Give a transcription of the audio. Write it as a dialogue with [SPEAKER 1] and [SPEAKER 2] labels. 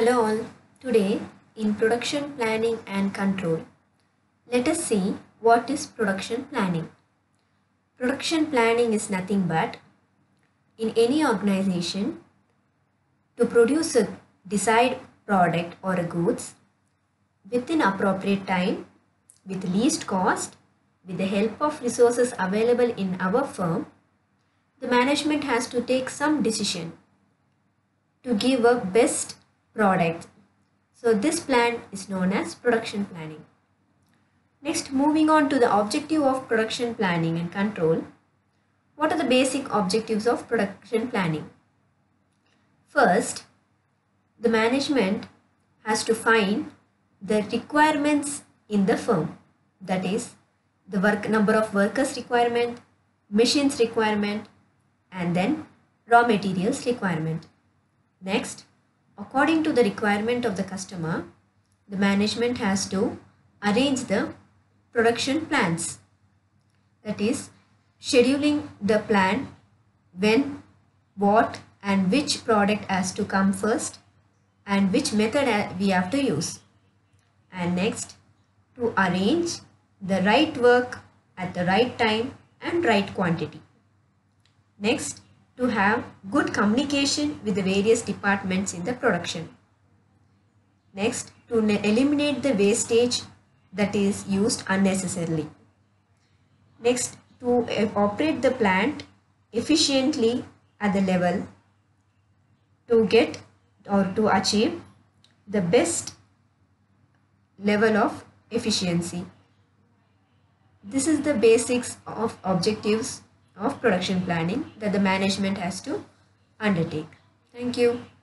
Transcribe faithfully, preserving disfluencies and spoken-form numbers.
[SPEAKER 1] Hello all. Today in production planning and control, let us see what is production planning. Production planning is nothing but in any organization to produce a desired product or a goods within appropriate time with least cost with the help of resources available in our firm. The management has to take some decision to give a best product. So this plan is known as production planning. Next, moving on to the objective of production planning and control. What are the basic objectives of production planning? First, the management has to find the requirements in the firm. That is, the work number of workers requirement, machines requirement, and then raw materials requirement. Next, according to the requirement of the customer, the management has to arrange the production plans. That is, scheduling the plan when, what and which product has to come first and which method we have to use. And next, to arrange the right work at the right time and right quantity. Next, to have good communication with the various departments in the production. Next, to eliminate the wastage that is used unnecessarily. Next, to operate the plant efficiently at the level to get or to achieve the best level of efficiency. This is the basics of objectives of production planning that the management has to undertake. Thank you.